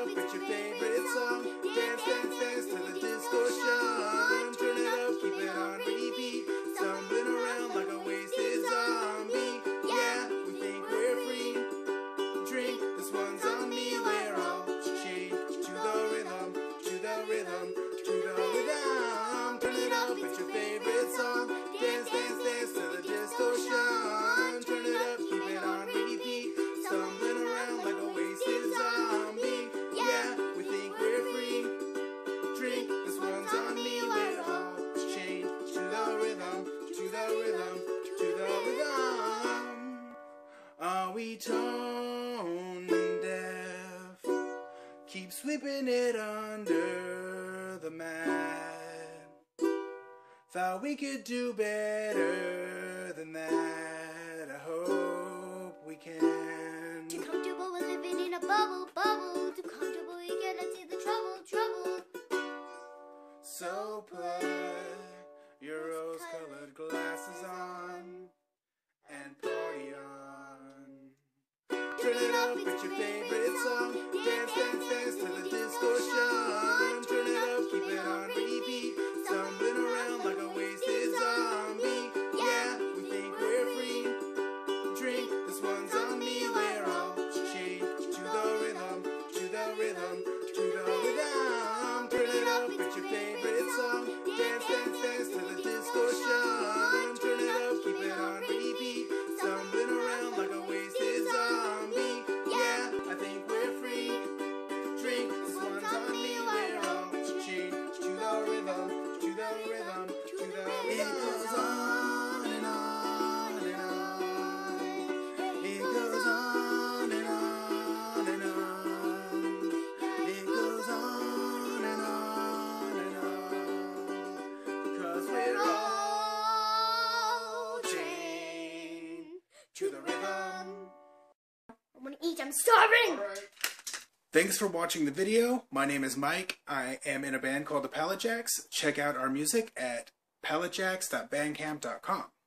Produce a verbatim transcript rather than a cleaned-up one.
it's your favorite song. Dance, dance, dance to the distortion. Turn it up, keep it on repeat. Stumbling around like a wasted zombie. Yeah, we think we're free. Drink, this one's on me. We're all chained to the rhythm, to the rhythm, to the rhythm. Turn it up, it's your favorite song. Dance, dance, dance to the distortion. Turn it up, keep it on repeat. Stumbling around like a wasted zombie. Yeah, we think we're free. Drink, this one's on me. We're all chained to the rhythm, to the rhythm, to the rhythm. Are we tone deaf? Keep sweeping it under the mat. Thought we could do better than that. I hope we can. Too comfortable with living in a bubble, bubble. Too comfortable, you cannot see the trouble, trouble. So put your rose-colored glasses on and party on. Turn it up, it's your favorite song. Dance, dance, dance to the distortion. Turn it up, keep it on repeat. Stumbling around like a wasted zombie. Yeah, we think we're free. Drink, this one's on me. We're all chained to the rhythm, to the rhythm, to the rhythm. Turn it up, it's your favorite song. Dance, dance, dance to the distortion. Turn it up, keep it on repeat. Stumbling around like a wasted zombie. Yeah, I think we're free. Drink, this one's on me. We're all chained to the rhythm, to the rhythm, to the rhythm. It goes on and on and on. It goes on and on and on. It goes on and on and on. Because we're all chained to the rhythm. I want to eat, I'm starving! Thanks for watching the video. My name is Mike. I am in a band called the Pallet Jacks. Check out our music at pallet jacks dot bandcamp dot com.